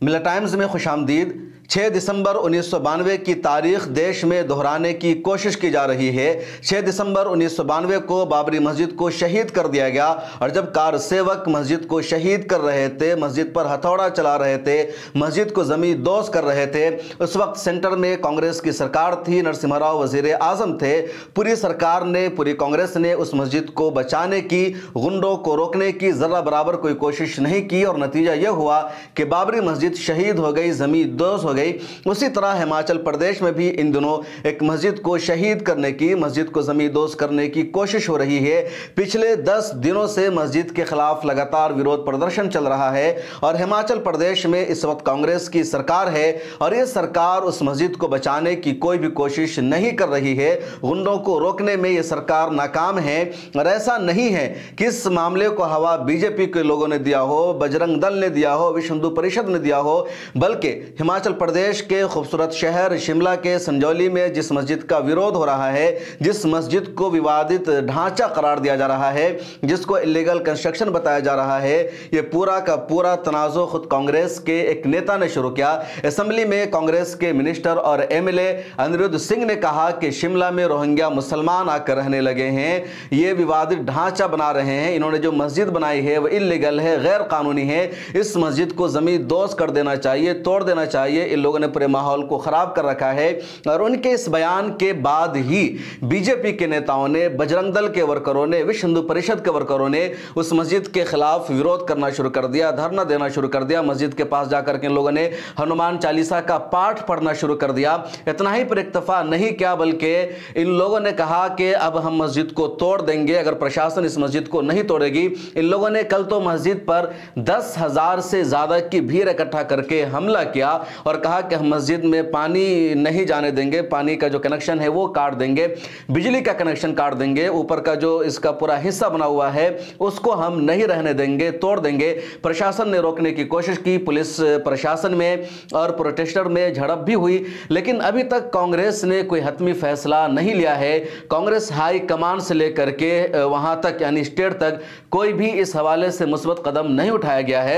मिला टाइम्स में खुशामदीद। 6 दिसंबर 1992 की तारीख देश में दोहराने की कोशिश की जा रही है। 6 दिसंबर 1992 को बाबरी मस्जिद को शहीद कर दिया गया और जब कार सेवक मस्जिद को शहीद कर रहे थे, मस्जिद पर हथौड़ा चला रहे थे, मस्जिद को जमीन दोज कर रहे थे, उस वक्त सेंटर में कांग्रेस की सरकार थी। नरसिम्हा राव वजीर आजम थे। पूरी सरकार ने, पूरी कांग्रेस ने उस मस्जिद को बचाने की, गुंडों को रोकने की जरा बराबर कोई कोशिश नहीं की और नतीजा यह हुआ कि बाबरी मस्जिद शहीद हो गई, जमीन दोज हो गई। उसी तरह हिमाचल प्रदेश में भी इन दिनों एक मस्जिद को शहीद करने की, मस्जिद को जमींदोज करने की कोशिश हो रही है। पिछले 10 दिनों से मस्जिद के खिलाफ लगातार विरोध प्रदर्शन चल रहा है और हिमाचल प्रदेश में इस वक्त कांग्रेस की सरकार है और यह सरकार उस मस्जिद को बचाने की कोई भी कोशिश नहीं कर रही है। गुंडों को रोकने में यह सरकार नाकाम है और ऐसा नहीं है कि इस मामले को हवा बीजेपी के लोगों ने दिया हो, बजरंग दल ने दिया हो, विश्व हिंदू परिषद ने दिया हो, बल्कि हिमाचल प्रदेश के खूबसूरत शहर शिमला के संजौली में जिस मस्जिद का विरोध हो रहा है, जिस मस्जिद को विवादित ढांचा करार दिया जा रहा है, जिसको इलीगल कंस्ट्रक्शन बताया जा रहा है, ये पूरा का पूरा तनाज़ो खुद कांग्रेस के एक नेता ने शुरू किया। असेंबली में कांग्रेस के मिनिस्टर और एमएलए अनिरुद्ध सिंह ने कहा कि शिमला में रोहिंग्या मुसलमान आकर रहने लगे हैं, ये विवादित ढांचा बना रहे हैं, इन्होंने जो मस्जिद बनाई है वह इलीगल है, गैर कानूनी है, इस मस्जिद को जमीन दोज कर देना चाहिए, तोड़ देना चाहिए। इन लोगों ने पूरे माहौल को खराब कर रखा है और उनके इस बयान के बाद ही बीजेपी के नेताओं ने, बजरंग दल के वर्करों ने, विश्व हिंदू परिषद के वर्करों ने उस मस्जिद के खिलाफ विरोध करना शुरू कर दिया, धरना देना शुरू कर दिया। मस्जिद के पास जाकर के इन लोगों ने हनुमान चालीसा का पाठ पढ़ना शुरू कर दिया। इतना ही पर इक्तफा नहीं किया, बल्कि इन लोगों ने कहा कि अब हम मस्जिद को तोड़ देंगे अगर प्रशासन इस मस्जिद को नहीं तोड़ेगी। इन लोगों ने कल तो मस्जिद पर 10,000 से ज्यादा की भीड़ इकट्ठा करके हमला किया और कहा कि हम मस्जिद में पानी नहीं जाने देंगे, पानी का जो कनेक्शन है वो काट देंगे, बिजली का कनेक्शन काट देंगे, ऊपर का जो इसका पूरा हिस्सा बना हुआ है उसको हम नहीं रहने देंगे, तोड़ देंगे। प्रशासन ने रोकने की कोशिश की, पुलिस प्रशासन में और प्रोटेस्टर में झड़प भी हुई, लेकिन अभी तक कांग्रेस ने कोई हतमी फैसला नहीं लिया है। कांग्रेस हाई कमान से लेकर के वहां तक यानी स्टेट तक कोई भी इस हवाले से मुस्बत कदम नहीं उठाया गया है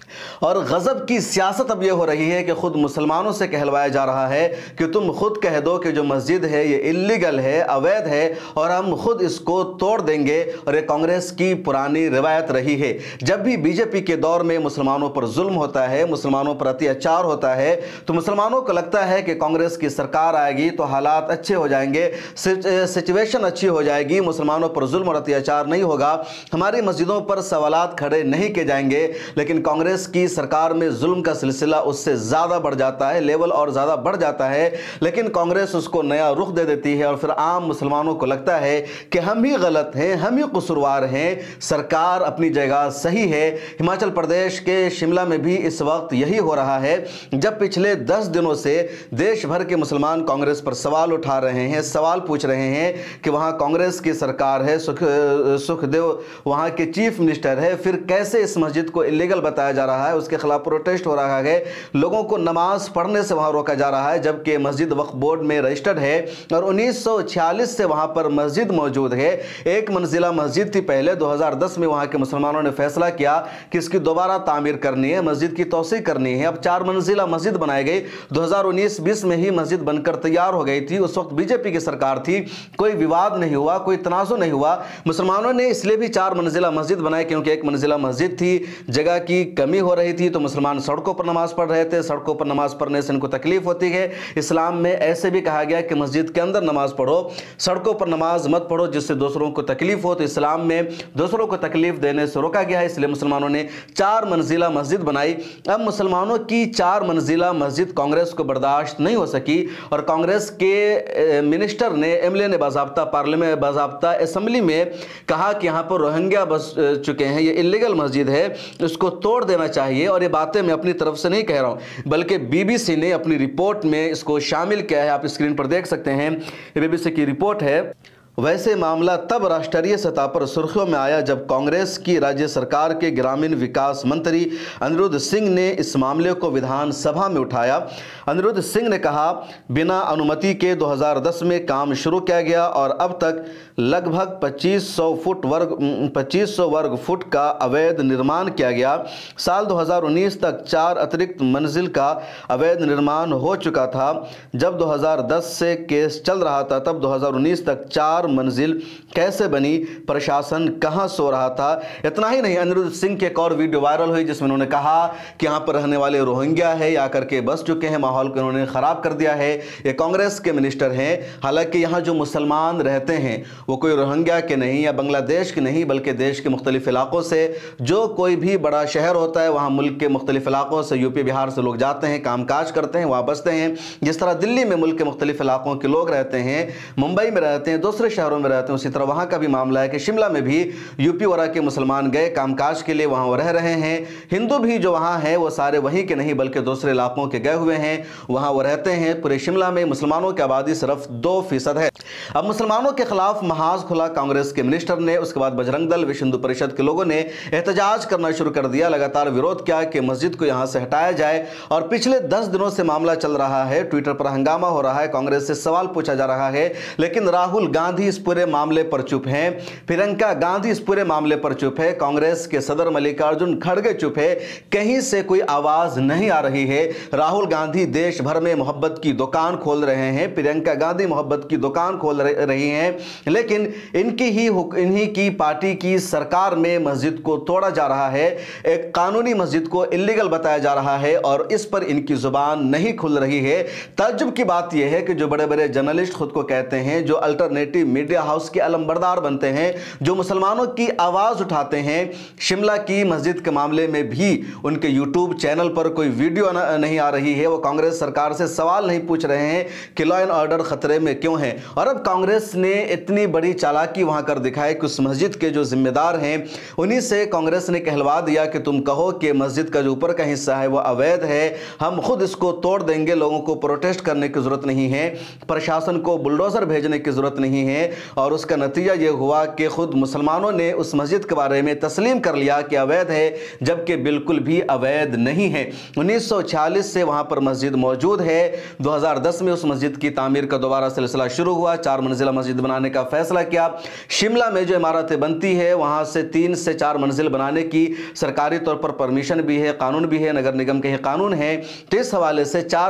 और गजब की सियासत अब यह हो रही है कि खुद मुसलमानों से कहलवाया जा रहा है कि तुम खुद कह दो कि जो मस्जिद है ये इल्लीगल है, अवैध है और हम खुद इसको तोड़ देंगे। और ये कांग्रेस की पुरानी रिवायत रही है। जब भी बीजेपी के दौर में मुसलमानों पर जुल्म होता है, मुसलमानों पर अत्याचार होता है, तो मुसलमानों को लगता है कि कांग्रेस की सरकार आएगी तो हालात अच्छे हो जाएंगे, सिचुएशन अच्छी हो जाएगी, मुसलमानों पर जुल्म और अत्याचार नहीं होगा, हमारी मस्जिदों पर सवालात खड़े नहीं किए जाएंगे। लेकिन कांग्रेस की सरकार में जुल्म का सिलसिला उससे ज्यादा बढ़ जाता है, लेवल और ज्यादा बढ़ जाता है, लेकिन कांग्रेस उसको नया रुख दे देती है और फिर आम मुसलमानों को लगता है कि हम ही गलत हैं, हम ही कसूरवार हैं, सरकार अपनी जगह सही है। हिमाचल प्रदेश के शिमला में भी इस वक्त यही हो रहा है, जब पिछले 10 दिनों से देश भर के मुसलमान कांग्रेस पर सवाल उठा रहे हैं, सवाल पूछ रहे हैं कि वहां कांग्रेस की सरकार है, सुखदेव वहां के चीफ मिनिस्टर है, फिर कैसे इस मस्जिद को इलीगल बताया जा रहा है, उसके खिलाफ प्रोटेस्ट हो रहा है, लोगों को नमाज पढ़ने से वहां रोका जा रहा है, जबकि मस्जिद वक्फ बोर्ड में रजिस्टर्ड है और 1946 से वहां पर मस्जिद मौजूद है। एक मंजिला मस्जिद थी पहले, 2010 में वहां के मुसलमानों ने फैसला किया कि इसकी दोबारा तामीर करनी है, मस्जिद की तौसीक करनी है। अब 4 मंजिला मस्जिद बनाई गई, 2019-20 में ही मस्जिद बनकर तैयार हो गई थी। उस वक्त बीजेपी की सरकार थी, कोई विवाद नहीं हुआ, कोई तनाज़ुर नहीं हुआ। मुसलमानों ने इसलिए भी 4 मंजिला मस्जिद बनाई क्योंकि एक मंजिला मस्जिद थी, जगह की कमी हो रही थी, तो मुसलमान सड़कों पर नमाज पढ़ रहे थे। सड़कों पर नमाज पढ़ने से इनको तकलीफ होती है। इस्लाम में ऐसे भी कहा गया कि मस्जिद के अंदर नमाज पढ़ो, सड़कों पर नमाज मत पढ़ो जिससे दूसरों को तकलीफ हो। तो इस्लाम में दूसरों को तकलीफ देने से रोका गया है, इसलिए मुसलमानों ने 4 मंजिला मस्जिद बनाई। अब मुसलमानों की 4 मंजिला मस्जिद कांग्रेस को बर्दाश्त नहीं हो सकी और कांग्रेस के मिनिस्टर ने, एमएलए ने बाज़ाब्ता पार्लियामेंट, बाज़ाब्ता असेंबली में कहा कि यहाँ पर रोहिंग्या बस चुके हैं, ये इलीगल मस्जिद है, इसको तोड़ देना चाहिए। और ये बातें मैं अपनी तरफ से नहीं कह रहा हूं, बल्कि बीबीसी ने अपनी रिपोर्ट में इसको शामिल किया है। आप स्क्रीन पर देख सकते हैं, ये बीबीसी की रिपोर्ट है। वैसे मामला तब राष्ट्रीय सतह पर सुर्खियों में आया जब कांग्रेस की राज्य सरकार के ग्रामीण विकास मंत्री अनिरुद्ध सिंह ने इस मामले को विधानसभा में उठाया। अनिरुद्ध सिंह ने कहा, बिना अनुमति के 2010 में काम शुरू किया गया और अब तक लगभग 2500 वर्ग फुट का अवैध निर्माण किया गया। साल 2019 तक 4 अतिरिक्त मंजिल का अवैध निर्माण हो चुका था। जब 2010 से केस चल रहा था तब 2019 तक 4 मंजिल कैसे बनी, प्रशासन कहां सो रहा था। इतना ही नहीं, अनिरुद्ध सिंह की एक और वीडियो वायरल हुई जिसमें उन्होंने कहा कि यहां पर रहने वाले रोहिंग्या है, आकर के बस चुके हैं, माहौल को उन्होंने खराब कर दिया है। ये कांग्रेस के मिनिस्टर हैं। हालांकि यहां जो मुसलमान रहते हैं वो कोई रोहिंग्या के नहीं या बांग्लादेश के नहीं, बल्कि देश के मुख्तलिफ इलाकों से, जो कोई भी बड़ा शहर होता है वहां मुल्क के मुख्तलिफ इलाकों से, यूपी बिहार से लोग जाते हैं, कामकाज करते हैं, वहां बसते हैं। जिस तरह दिल्ली में मुल्क के मुख्तलिफ इलाकों के लोग रहते हैं, मुंबई में रहते हैं, दूसरे शहरों में रहते हैं, उसी तरह वहां का भी मामला है कि शिमला में भी यूपी वगैरह के मुसलमान गए कामकाज के लिए, वहां रह रहे हैं। हिंदू भी जो वहां है वो सारे वहीं के नहीं बल्कि दूसरे इलाकों के गए हुए हैं, वहां वो रहते हैं। पूरे शिमला में मुसलमानों की आबादी सिर्फ 2% है। अब मुसलमानों के खिलाफ महाज खुला कांग्रेस के मिनिस्टर ने, उसके बाद बजरंग दल, विश्व हिंदू परिषद के लोगों ने एहतजाज करना शुरू कर दिया, लगातार विरोध किया कि मस्जिद को यहां से हटाया जाए। और पिछले 10 दिनों से मामला चल रहा है, ट्विटर पर हंगामा हो रहा है, कांग्रेस से सवाल पूछा जा रहा है, लेकिन राहुल गांधी इस पूरे मामले पर चुप हैं, प्रियंका गांधी इस पूरे मामले पर चुप है, कांग्रेस के सदर मल्लिकार्जुन खड़गे चुप है, कहीं से कोई आवाज नहीं आ रही है। राहुल गांधी देश भर में मोहब्बत की दुकान खोल रहे हैं, प्रियंका गांधी मोहब्बत की दुकान खोल रही हैं, लेकिन इन्हीं की पार्टी की सरकार में मस्जिद को तोड़ा जा रहा है, एक कानूनी मस्जिद को इल्लीगल बताया जा रहा है और इस पर इनकी जुबान नहीं खुल रही है। ताज्जुब की बात यह है कि जो बड़े बड़े जर्नलिस्ट खुद को कहते हैं, जो अल्टरनेटिव मीडिया हाउस के अलंबरदार बनते हैं, जो मुसलमानों की आवाज उठाते हैं, शिमला की मस्जिद के मामले में भी उनके यूट्यूब चैनल पर कोई वीडियो नहीं आ रही है। वो कांग्रेस सरकार से सवाल नहीं पूछ रहे हैं कि लॉ एंड ऑर्डर खतरे में क्यों है। और अब कांग्रेस ने इतनी बड़ी चालाकी वहां कर दिखाई कि उस मस्जिद के जो जिम्मेदार हैं उन्हीं से कांग्रेस ने कहलवा दिया कि तुम कहो कि मस्जिद का जो ऊपर का हिस्सा है वो अवैध है, हम खुद इसको तोड़ देंगे, लोगों को प्रोटेस्ट करने की जरूरत नहीं है, प्रशासन को बुलडोजर भेजने की जरूरत नहीं है। और उसका नतीजा यह हुआ कि खुद मुसलमानों ने उस मस्जिद के बारे में तस्लीम कर लिया कि अवैध है, जबकि बिल्कुल भी अवैध नहीं है। 1946 से वहां पर मस्जिद मौजूद है। 2010 में उस मस्जिद की तामीर का दोबारा सिलसिला शुरू हुआ, 4 मंजिला मस्जिद बनाने का फैसला किया। शिमला में जो इमारतें बनती है वहां से 3 से 4 मंजिल बनाने की सरकारी तौर पर परमिशन भी है, कानून भी है, नगर निगम के कानून है। तो इस हवाले से 4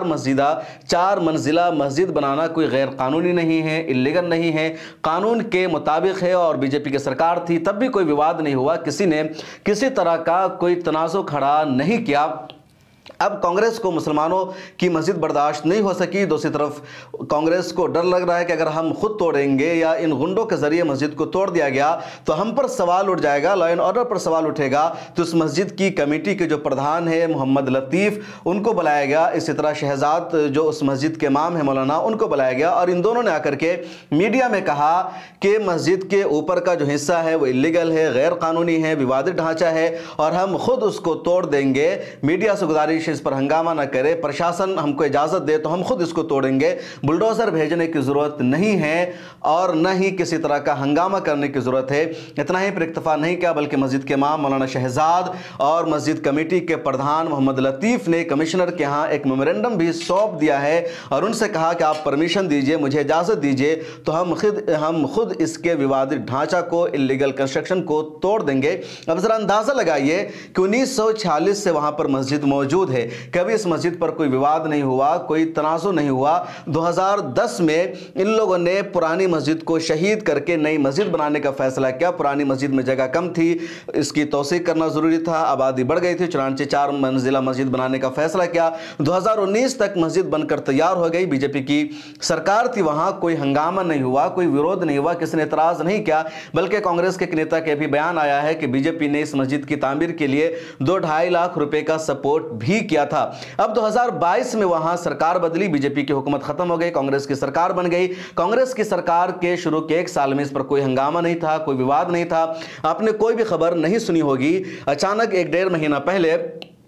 मंजिला मस्जिद बनाना कोई गैर कानूनी नहीं है, इल्लीगल नहीं है, कानून के मुताबिक है। और बीजेपी की सरकार थी तब भी कोई विवाद नहीं हुआ, किसी ने किसी तरह का कोई तनाज़ुर खड़ा नहीं किया। अब कांग्रेस को मुसलमानों की मस्जिद बर्दाश्त नहीं हो सकी। दूसरी तरफ कांग्रेस को डर लग रहा है कि अगर हम खुद तोड़ेंगे या इन गुंडों के जरिए मस्जिद को तोड़ दिया गया तो हम पर सवाल उठ जाएगा, लॉ एंड ऑर्डर पर सवाल उठेगा। तो उस मस्जिद की कमेटी के जो प्रधान है मोहम्मद लतीफ़, उनको बुलाया गया। इसी तरह शहजाद जो उस मस्जिद के इमाम है मौलाना, उनको बुलाया गया और इन दोनों ने आकर के मीडिया में कहा कि मस्जिद के ऊपर का जो हिस्सा है वो इल्लीगल है, गैर कानूनी है, विवादित ढांचा है और हम खुद उसको तोड़ देंगे। मीडिया से गुजारिश इस पर हंगामा न करे, प्रशासन हमको इजाजत दे तो हम खुद इसको तोड़ेंगे, बुलडोजर भेजने की जरूरत नहीं है और न ही किसी तरह का हंगामा करने की जरूरत है। इतना ही पर इक्तफा नहीं किया बल्कि मस्जिद के इमाम मौलाना शहजाद और मस्जिद कमेटी के प्रधान मोहम्मद लतीफ़ ने कमिश्नर के यहाँ एक मेमोरेंडम भी सौंप दिया है और उनसे कहा कि आप परमिशन दीजिए, मुझे इजाजत दीजिए तो हम खुद इसके विवादित ढांचा को, इल्लीगल कंस्ट्रक्शन को तोड़ देंगे। अब जरा अंदाजा लगाइए कि 1946 से वहां पर मस्जिद मौजूद है, कभी इस मस्जिद पर कोई विवाद नहीं हुआ, कोई तनाज़ुर नहीं हुआ। 2010 में इन लोगों ने पुरानी मस्जिद को शहीद करके नई मस्जिद बनाने का फैसला किया। पुरानी मस्जिद में जगह कम थी, इसकी तौसीक करना जरूरी था, आबादी बढ़ गई थी, चुनांचे 4 मंजिला मस्जिद बनाने का फैसला किया। 2019 तक मस्जिद बनकर तैयार हो गई, बीजेपी की सरकार थी, वहां कोई हंगामा नहीं हुआ, कोई विरोध नहीं हुआ, किसी ने एतराज नहीं किया, बल्कि कांग्रेस के एक नेता के भी बयान आया है कि बीजेपी ने इस मस्जिद की तामीर के लिए 2-2.5 लाख रुपए का सपोर्ट भी किया था। अब 2022 में वहां सरकार बदली, बीजेपी की हुकूमत खत्म हो गई, कांग्रेस की सरकार बन गई। कांग्रेस की सरकार के शुरू के 1 साल में इस पर कोई हंगामा नहीं था, कोई विवाद नहीं था, आपने कोई भी खबर नहीं सुनी होगी। अचानक 1-1.5 महीना पहले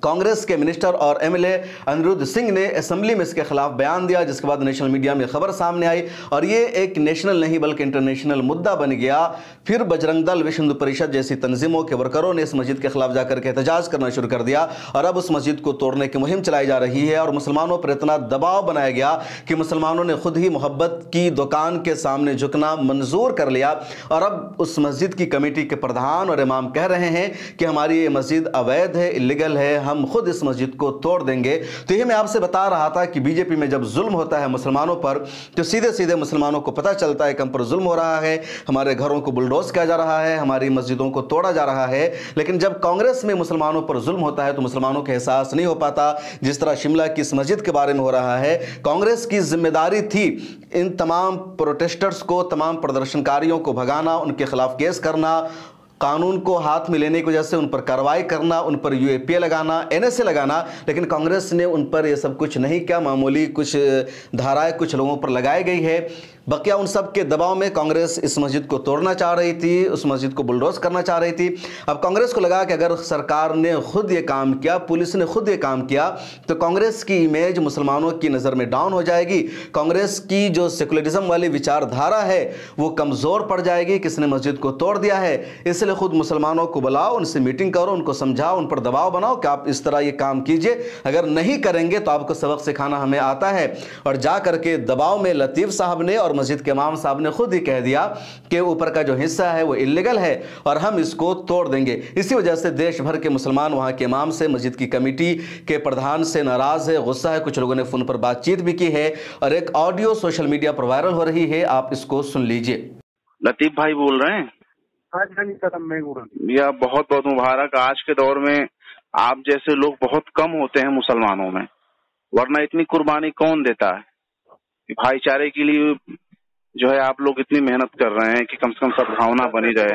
कांग्रेस के मिनिस्टर और एमएलए अनिरुद्ध सिंह ने असेंबली में इसके खिलाफ बयान दिया, जिसके बाद नेशनल मीडिया में खबर सामने आई और ये एक नेशनल नहीं बल्कि इंटरनेशनल मुद्दा बन गया। फिर बजरंग दल, विश्व हिंदू परिषद जैसी तंजीमों के वर्करों ने इस मस्जिद के खिलाफ जाकर के एहतजाज करना शुरू कर दिया और अब उस मस्जिद को तोड़ने की मुहिम चलाई जा रही है और मुसलमानों पर इतना दबाव बनाया गया कि मुसलमानों ने खुद ही मोहब्बत की दुकान के सामने झुकना मंजूर कर लिया और अब उस मस्जिद की कमेटी के प्रधान और इमाम कह रहे हैं कि हमारी ये मस्जिद अवैध है, इलीगल है, हम खुद इस मस्जिद को तोड़ देंगे। तो ये मैं आपसे बता रहा था कि बीजेपी में जब जुल्म होता है मुसलमानों पर तो सीधे सीधे मुसलमानों को पता चलता है कि हम पर जुल्म हो रहा है, हमारे घरों को बुलडोज किया जा रहा है, हमारी मस्जिदों को तोड़ा जा रहा है। लेकिन जब कांग्रेस में मुसलमानों पर जुल्म होता है तो मुसलमानों का एहसास नहीं हो पाता। जिस तरह शिमला की इस मस्जिद के बारे में हो रहा है, कांग्रेस की जिम्मेदारी थी इन तमाम प्रोटेस्टर्स को, तमाम प्रदर्शनकारियों को भगाना, उनके खिलाफ केस करना, कानून को हाथ में लेने की वजह से उन पर कार्रवाई करना, उन पर यूएपीए लगाना, एनएसए लगाना। लेकिन कांग्रेस ने उन पर यह सब कुछ नहीं किया। मामूली कुछ धाराएं कुछ लोगों पर लगाई गई है। बकिया उन सब के दबाव में कांग्रेस इस मस्जिद को तोड़ना चाह रही थी, उस मस्जिद को बुलडोज करना चाह रही थी। अब कांग्रेस को लगा कि अगर सरकार ने खुद ये काम किया, पुलिस ने खुद ये काम किया, तो कांग्रेस की इमेज मुसलमानों की नज़र में डाउन हो जाएगी। कांग्रेस की जो सेकुलरिज्म वाली विचारधारा है वो कमज़ोर पड़ जाएगी। किसने मस्जिद को तोड़ दिया है, इसलिए खुद मुसलमानों को बुलाओ, उनसे मीटिंग करो, उनको समझाओ, उन पर दबाव बनाओ कि आप इस तरह ये काम कीजिए, अगर नहीं करेंगे तो आपको सबक सिखाना हमें आता है। और जा करके दबाव में लतीफ़ साहब ने और मस्जिद के इमाम साहब ने खुद ही कह दिया कि ऊपर का जो हिस्सा है वो इलीगल है और हम इसको तोड़ देंगे। इसी वजह से देश भर के मुसलमान वहां के इमाम से, मस्जिद की कमेटी के प्रधान से नाराज है, गुस्सा है। कुछ लोगों ने फोन पर बातचीत भी की है और एक ऑडियो सोशल मीडिया पर वायरल हो रही है, आप इसको सुन लीजिए। लतीफ भाई बोल रहे हैं? हाँ जी सर, मैं बोल रहा हूँ। भैया बहुत बहुत मुबारक। आज के दौर में आप जैसे लोग बहुत कम होते हैं मुसलमानों में, वरना इतनी कुर्बानी कौन देता है कि भाईचारे के लिए जो है आप लोग इतनी मेहनत कर रहे हैं कि कम से कम सद्भावना बनी रहे।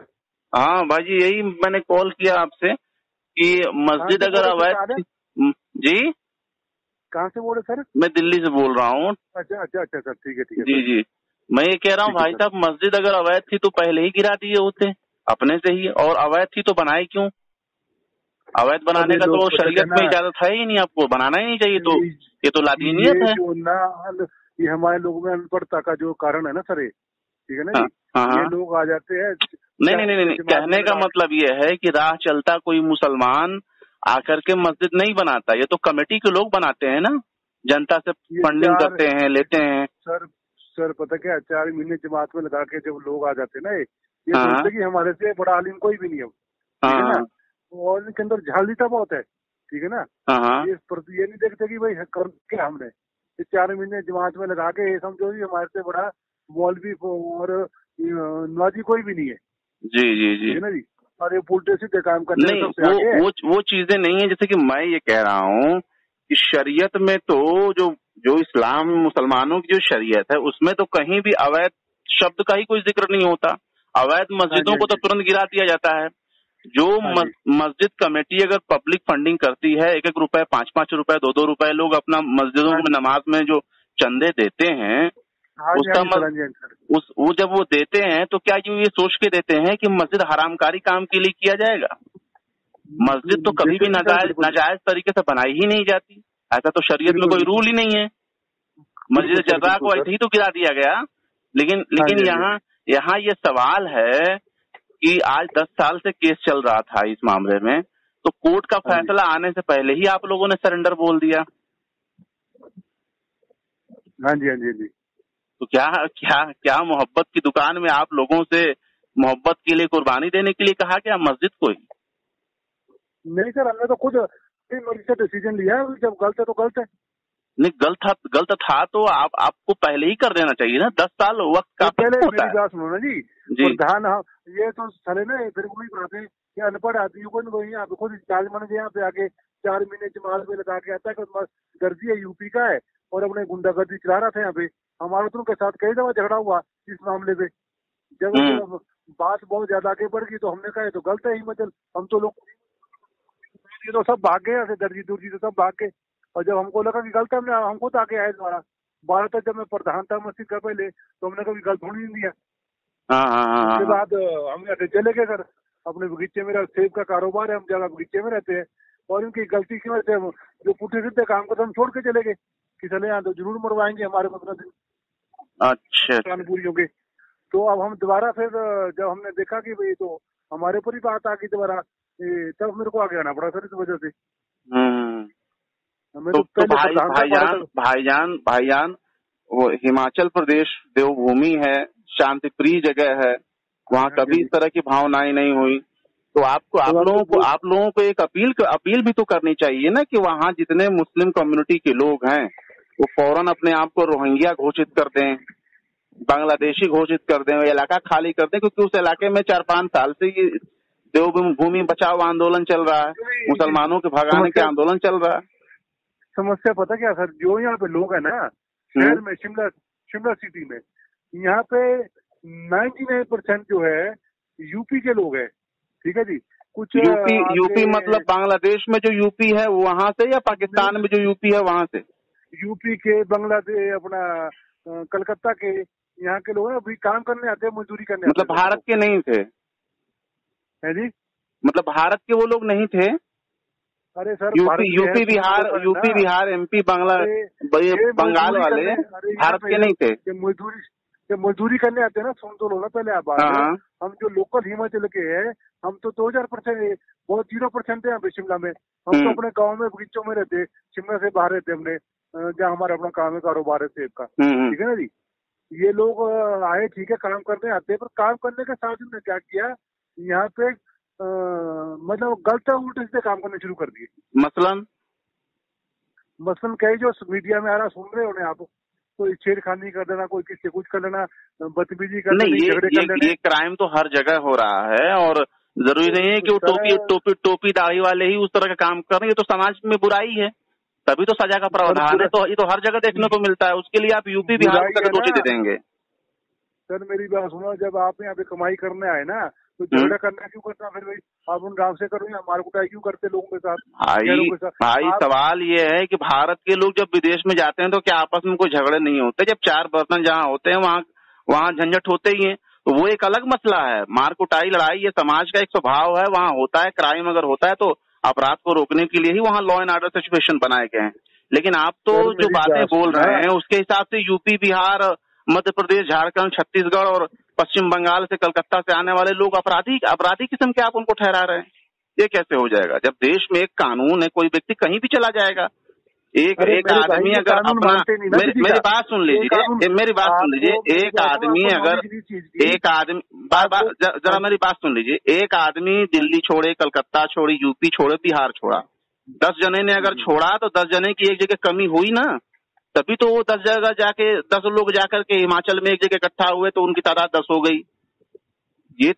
हाँ भाई जी, यही मैंने कॉल किया आपसे कि मस्जिद अगर अवैध। जी कहाँ से बोले सर? मैं दिल्ली से बोल रहा हूँ। अच्छा अच्छा अच्छा सर, ठीक है ठीक है। जी जी, मैं ये कह रहा हूँ भाई साहब, मस्जिद अगर अवैध थी तो पहले ही गिरा दिए होते अपने से ही, और अवैध थी तो बनाई क्यों? अवैध बनाने का तो शरीयत में इजाजत है ही नहीं, आपको बनाना ही नहीं चाहिए। तो ये तो लादीनियत है। ये हमारे लोगों में अनपढ़ता का जो कारण है ना सर, ठीक है ना जी। ये लोग आ जाते हैं। नहीं नहीं नहीं, कहने का मतलब ये है कि राह चलता कोई मुसलमान आकर के मस्जिद नहीं बनाता, ये तो कमेटी के लोग बनाते हैं ना, जनता से फंडिंग करते हैं, लेते हैं। सर पता क्या, 4 महीने जमात में लगा के जब लोग आ जाते हैं ना, ये सोचते कि हमारे से बड़ा आलिम कोई भी नहीं है, ठीक है ना। और इनके अंदर झालीता बहुत है, ठीक है ना। ये नहीं देखते कि भाई कर क्या हमने 4 महीने जमात में लगा के, समझो जी हमारे से बड़ा मौलवी और नवाजी कोई भी नहीं है। जी जी जी, ठीक है ना जी। और ये उल्टे सीधे काम करने नहीं, वो चीजें नहीं है। जैसे कि मैं ये कह रहा हूँ कि शरीयत में तो जो इस्लाम मुसलमानों की जो शरीयत है उसमें तो कहीं भी अवैध शब्द का ही कोई जिक्र नहीं होता। अवैध मस्जिदों को तो तुरंत गिरा दिया जाता है। जो मस्जिद कमेटी अगर पब्लिक फंडिंग करती है, 1-1 रुपए, 5-5 रुपए, 2-2 रुपए लोग अपना मस्जिदों में नमाज में जो चंदे देते हैं, उसका वो जब वो देते हैं तो क्या ये सोच के देते हैं कि मस्जिद हरामकारी काम के लिए किया जाएगा? मस्जिद तो कभी भी नाजायज तरीके से बनाई ही नहीं जाती, ऐसा तो शरीयत में कोई रूल ही नहीं है। मस्जिद जर्रा को ऐसे ही तो गिरा दिया गया। लेकिन यहाँ ये सवाल है कि आज 10 साल से केस चल रहा था इस मामले में, तो कोर्ट का फैसला आने से पहले ही आप लोगों ने सरेंडर बोल दिया। हाँ जी हाँ जी जी। तो क्या मोहब्बत की दुकान में आप लोगों से मोहब्बत के लिए कुर्बानी देने के लिए कहा क्या मस्जिद को ही? नहीं सर, हमने तो खुद मर्जी से डिसीजन लिया है, जब गलत है तो गलत है। नहीं, गलत था तो आपको पहले ही कर देना चाहिए ना। 10 साल वक्त का पहले मेरी बात सुनो ना जी। प्रधान ये तो सरे ना, फिर वही बात है कि अनपढ़ आदमी को वही यहाँ पे खुद चार्ज मैनेजर यहाँ पे आके 4 महीने जमात में लगा के आता है कि गर्जी है, यूपी का है और अपने गुंडागर्दी चला रहा था यहाँ पे। हमारा तो उनके साथ कई दफा झगड़ा हुआ इस मामले पे। जब बात बहुत ज्यादा आगे बढ़ गई तो हमने कहा तो गलत है ही, मतलब हम तो लोग ये तो सब भाग गए, ऐसे दर्जी दुर्जी तो सब भाग गए। और जब हमको लगा कि गलत है, हमको तो आके आए दोबारा 12 तक जब मैं प्रधान था मस्जिद का पहले, तो हमने कभी गलत होने नहीं दिया। उसके बाद हम यहाँ चले गए सर, अपने बगीचे में, सेब का कारोबार है, हम जगह बगीचे में रहते हैं, और इनकी गलती की वजह से जो पुठे सीधे काम को तो हम छोड़ के चले गए कि चले यहाँ तो जरूर मरवाएंगे हमारे 15 दिन। अच्छा पूरी हो गई। तो अब हम दोबारा फिर जब हमने देखा कि भाई तो हमारे ऊपर ही बात आ गई दोबारा, तब मेरे को आगे आना पड़ा सर इस वजह से। तो भाईजान वो हिमाचल प्रदेश देवभूमि है, शांतिप्रिय जगह है, वहाँ कभी इस तरह की भावनाएं नहीं हुई। तो आप लोगों को एक अपील भी तो करनी चाहिए ना कि वहाँ जितने मुस्लिम कम्युनिटी के लोग हैं वो फौरन अपने आप को रोहिंग्या घोषित कर दें, बांग्लादेशी घोषित कर दें, इलाका खाली कर दें, क्योंकि उस इलाके में 4-5 साल से ये देवभूमि बचाओ आंदोलन चल रहा है, मुसलमानों के भगाने के आंदोलन चल रहा है। समस्या पता क्या सर, जो यहाँ पे लोग है ना शहर में, शिमला सिटी में, यहाँ पे 99% जो है यूपी के लोग हैं, ठीक है जी। कुछ यूपी मतलब बांग्लादेश में जो यूपी है वहां से, या पाकिस्तान में जो यूपी है वहां से? यूपी के, बांग्लादेश, अपना कलकत्ता के यहाँ के लोग अभी काम करने आते हैं, मजदूरी करने मतलब आते हैं। भारत के नहीं थे? है जी, मतलब भारत के वो लोग नहीं थे? अरे sir UP Bihar MP Bengal वाले भारत के नहीं थे? मजदूरी करने आते हैं ना, सुन तो लो ना पहले आप बात। हम जो लोकल हिमाचल के हैं, हम तो 2000% बहुत 0% है यहाँ पे शिमला में। हम तो अपने गांव में बगीचों में रहते, शिमला से बाहर रहते हमने, जहाँ हमारा अपना काम है, कारोबार है सेब का, ठीक है ना जी। ये लोग आए, ठीक है, काम करने आते हैं, पर काम करने के साथ उन्होंने क्या किया, यहाँ पे मतलब गलत उल्टे से काम करने शुरू कर दिए। मसलन कई जो मीडिया में आ रहा, सुन रहे होने आप, कोई छेड़खानी कर देना, कोई किससे कुछ कर लेना, बदतमीजी कर देना, झगड़े कर लेना। ये क्राइम तो हर जगह हो रहा है, और जरूरी नहीं है कि वो टोपी दाढ़ी वाले ही उस तरह का काम कर रहे हैं। ये तो समाज में बुराई है, तभी तो सजा का प्रावधान है। तो ये तो हर जगह देखने को मिलता है, उसके लिए आप यूपी बिहार को दोषी दे देंगे? सर मेरी बात सुनो, जब आप यहाँ पे कमाई करने आए ना, तो झगड़ा करना क्यों करना? फिर भाई आप उन गाँव से करो, या मार कुटाई क्यों करते लोगों के साथ? भाई सवाल ये है कि भारत के लोग जब विदेश में जाते हैं तो क्या आपस में कोई झगड़े नहीं होते? जब 4 बर्तन जहाँ होते हैं वहाँ झंझट होते ही है, तो वो एक अलग मसला है। मार कुटाई लड़ाई ये समाज का एक स्वभाव है, वहाँ होता है। क्राइम अगर होता है तो अपराध को रोकने के लिए ही वहाँ लॉ एंड ऑर्डर सिचुएशन बनाए गए हैं। लेकिन आप तो जो बातें बोल रहे हैं उसके हिसाब से यूपी बिहार मध्य प्रदेश झारखंड छत्तीसगढ़ और पश्चिम बंगाल से कलकत्ता से आने वाले लोग अपराधी किस्म के आप उनको ठहरा रहे हैं। ये कैसे हो जाएगा? जब देश में एक कानून है, कोई व्यक्ति कहीं भी चला जाएगा। एक आदमी अगर अपना मेरी बात सुन लीजिए, एक आदमी अगर जरा मेरी बात सुन लीजिए, एक आदमी दिल्ली छोड़े, कलकत्ता छोड़ी, यूपी छोड़े, बिहार छोड़ा, 10 जने ने अगर छोड़ा तो 10 जने की एक जगह कमी हुई ना, तभी तो वो 10 जगह जाके 10 लोग जाकर के हिमाचल में एक जगह इकट्ठा हुए तो उनकी तादाद 10 हो गई। ये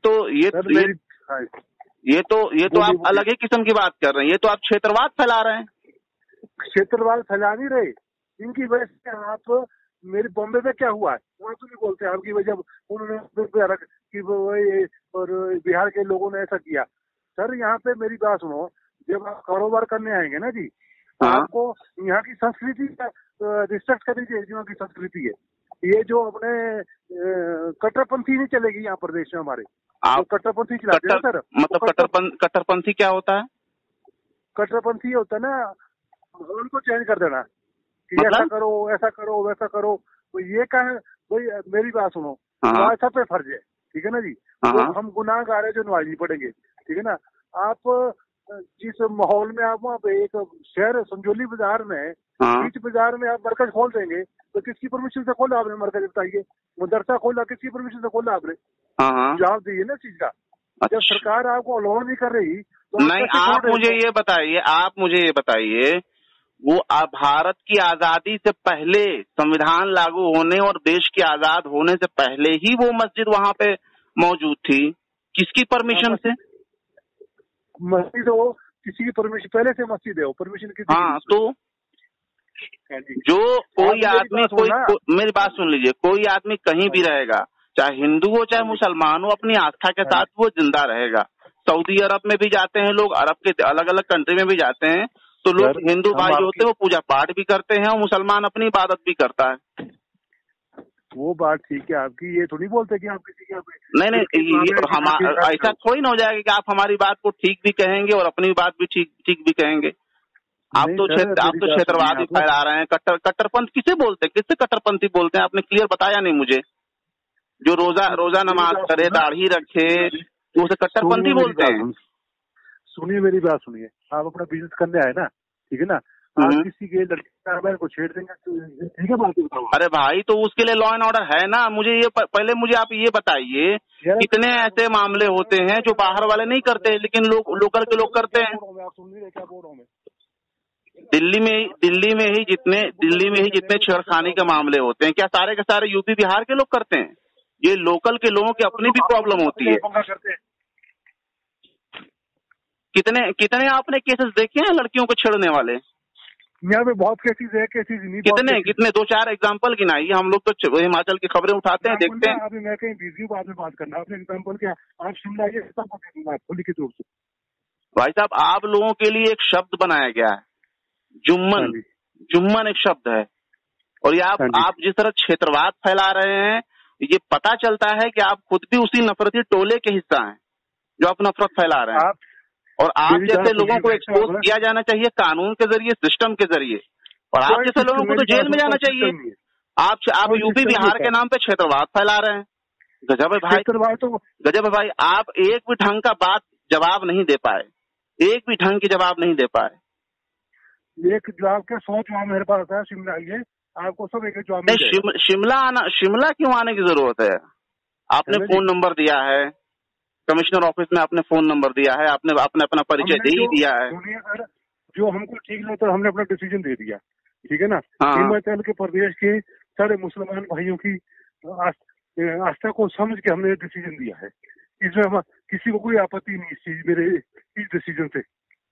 तो आप अलग ही किस्म की बात कर रहे हैं। ये तो आप क्षेत्रवाद फैला रहे हैं। क्षेत्रवाद फैला नहीं रहे, इनकी वजह से। आप मेरे बॉम्बे में क्या हुआ है वहाँ तो नहीं बोलते आपकी वजह, उन्होंने कि और बिहार के लोगों ने ऐसा किया। सर यहाँ पे मेरी बात सुनो, जब आप कारोबार करने आएंगे ना जी, आपको यहाँ की संस्कृति का रिस्पेक्ट करनी चाहिए। यहाँ की संस्कृति है, ये जो अपने कट्टरपंथी नहीं चलेगी यहाँ प्रदेश में हमारे। आप कट्टरपंथी चलाते हैं सर। मतलब कट्टरपंथी क्या होता है? कट्टरपंथी होता है ना, माहौल को चेंज कर देना कि ऐसा करो, ऐसा करो, वैसा करो। तो ये क्या है भाई, मेरी बात सुनो, सब पे फर्ज है, ठीक है ना जी। तो हम गुनाहगार है जो नवाजी पड़ेंगे, ठीक है ना। आप जिस माहौल में आप वहाँ पे एक शहर संजौली बाजार में, बीच बाजार में आप मरकज खोल देंगे, तो किसकी परमिशन से खोला आपने मरकज? बताइए, मदरसा खोला, किसकी परमिशन से खोला आपने? जवाब दीजिए ना चीज का। जब सरकार आपको अलाउ नहीं कर रही तो नहीं। आप मुझे ये बताइए, वो भारत की आजादी से पहले, संविधान लागू होने और देश की आजाद होने से पहले ही वो मस्जिद वहाँ पे मौजूद थी। किसकी परमिशन से? मस्जिद हो, किसी की परमिशन, पहले से मस्जिद है, परमिशन किसी। तो जो कोई आदमी मेरी बात सुन लीजिए, कोई आदमी कहीं भी रहेगा, चाहे हिंदू हो चाहे मुसलमान हो, अपनी आस्था के साथ वो जिंदा रहेगा। सऊदी अरब में भी जाते हैं लोग, अरब के अलग अलग कंट्री में भी जाते हैं, तो लोग हिंदू भाई जो होते हैं वो पूजा पाठ भी करते हैं और मुसलमान अपनी इबादत भी करता है। वो बात ठीक है आपकी, ये थोड़ी बोलते कि आप किसी के नहीं हम ऐसा थोड़ी ना हो जाएगा कि आप हमारी बात को ठीक भी कहेंगे और अपनी बात भी ठीक भी कहेंगे। आप तो क्षेत्रवादी फैला रहे हैं। कट्टरपंथ किसे बोलते हैं, किससे कट्टरपंथी बोलते हैं? आपने क्लियर बताया नहीं मुझे। जो रोजा नमाज करे, दाढ़ी रखे, तो उसे कट्टरपंथी बोलते हैं। सुनिए मेरी बात सुनिए, आप अपना बिजनेस करने आए ना, ठीक है ना, आप किसी के लड़के को छेड़ देंगे तो ठीक है बात बताओ। अरे भाई तो उसके लिए लॉ एंड ऑर्डर है ना। मुझे ये पहले मुझे आप ये बताइए, कितने ऐसे मामले होते हैं जो बाहर वाले नहीं करते लेकिन लोकल के लोग करते हैं? आप सुन नहीं रहे क्या बोल रहा हूँ मैं? दिल्ली में ही जितने छेड़खानी के मामले होते हैं, क्या सारे के सारे यूपी बिहार के लोग करते हैं? ये लोकल के लोगों की अपनी भी प्रॉब्लम होती है। कितने आपने केसेस देखे हैं लड़कियों को छेड़ने वाले? यहाँ पे बहुत केसेस है, केसेस नहीं। कितने 2-4 एग्जांपल गिनाइए। हम लोग तो हिमाचल की खबरें उठाते हैं, देखते हैं। अभी मैं कहीं बिजी हूँ, बाद में बात करना। आपने एग्जांपल क्या? आप शिमला आइए, सबको दे दूंगा आपको लिखित रूप से। भाई साहब, आप लोगों के लिए एक शब्द बनाया गया है, जुम्मन एक शब्द है। और ये आप जिस तरह क्षेत्रवाद फैला रहे हैं, ये पता चलता है कि आप खुद भी उसी नफरती टोले के हिस्सा हैं जो आप नफरत फैला रहे हैं। और आप जैसे लोगों को एक्सपोज किया जाना चाहिए कानून के जरिए, सिस्टम के जरिए, और आप जैसे लोगों को तो जेल में जाना चाहिए। आप यूपी बिहार के नाम पे क्षेत्रवाद फैला रहे हैं। गजब है भाई, गजब है भाई। आप एक भी ढंग का बात जवाब नहीं दे पाए, एक भी ढंग की जवाब नहीं दे पाए। एक जवाब के 100 जवाब मेरे पास है। शिमला आइए, आपको सब एक जवाब नहीं। शिमला क्यों आने की जरूरत है? आपने फोन नंबर दिया है, कमिश्नर ऑफिस में आपने फोन नंबर दिया है, आपने अपना परिचय दे ही दिया है। जो हमको ठीक लगता है हमने अपना डिसीजन दे दिया, ठीक है ना। हिमाचल के प्रदेश के सारे मुसलमान भाइयों की आस्था को समझ के हमने डिसीजन दिया है। इसमें हम किसी को कोई आपत्ति नहीं मेरे इस डिसीजन से।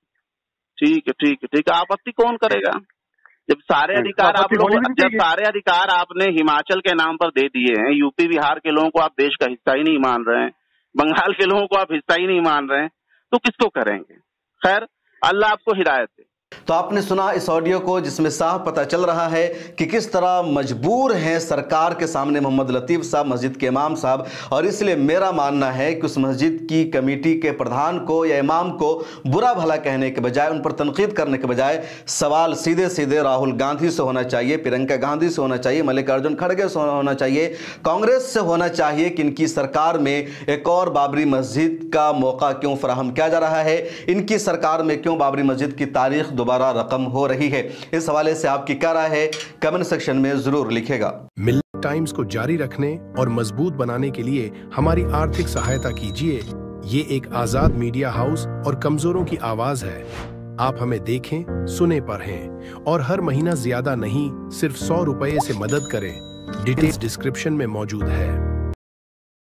ठीक है। आपत्ति कौन करेगा जब सारे अधिकार सारे अधिकार आपने हिमाचल के नाम पर दे दिए हैं? यूपी बिहार के लोगों को आप देश का हिस्सा ही नहीं मान रहे हैं, बंगाल के लोगों को आप हिस्सा ही नहीं मान रहे हैं, तो किसको करेंगे? खैर, अल्लाह आपको हिदायत दे। तो आपने सुना इस ऑडियो को, जिसमें साफ पता चल रहा है कि किस तरह मजबूर हैं सरकार के सामने मोहम्मद लतीफ़ साहब, मस्जिद के इमाम साहब। और इसलिए मेरा मानना है कि उस मस्जिद की कमेटी के प्रधान को या इमाम को बुरा भला कहने के बजाय, उन पर तनकीद करने के बजाय, सवाल सीधे सीधे राहुल गांधी से होना चाहिए, प्रियंका गांधी से होना चाहिए, मल्लिकार्जुन खड़गे से होना चाहिए, कांग्रेस से होना चाहिए कि इनकी सरकार में एक और बाबरी मस्जिद का मौका क्यों फराहम किया जा रहा है, इनकी सरकार में क्यों बाबरी मस्जिद की तारीख दोबारा रकम हो रही है। इस हवाले से आपकी क्या राय है, कमेंट सेक्शन में जरूर लिखेगा। मिल्क टाइम्स को जारी रखने और मजबूत बनाने के लिए हमारी आर्थिक सहायता कीजिए। ये एक आजाद मीडिया हाउस और कमजोरों की आवाज है। आप हमें देखें, सुने, पढ़ें और हर महीना ज्यादा नहीं, सिर्फ 100 रुपए से मदद करें। डिटेल्स डिस्क्रिप्शन में मौजूद है।